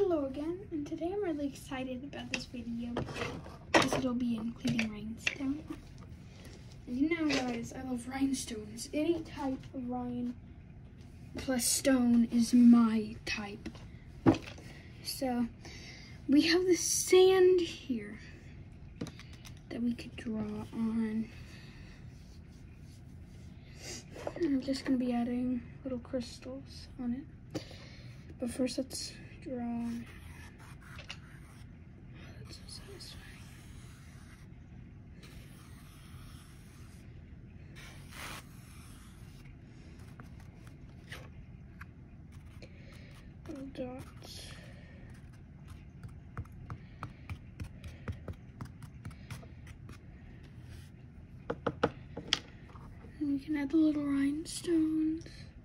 Hello again, and today I'm really excited about this video because it'll be including rhinestone. And you know guys, I love rhinestones. Any type of rhine plus stone is my type. So we have the sand here that we could draw on. And I'm just going to be adding little crystals on it. But first let's draw. That's so satisfying. Little dots. And we can add the little rhinestones.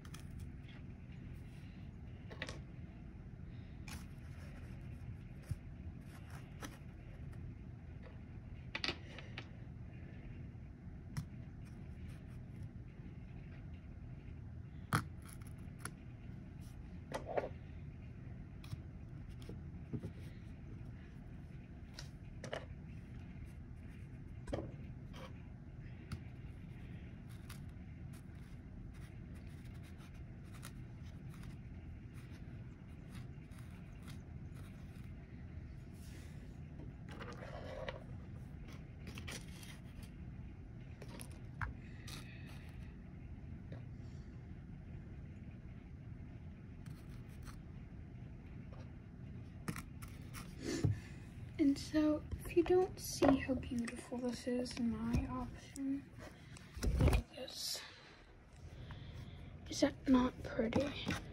And so, if you don't see how beautiful this is in my option, look at this. Is that not pretty?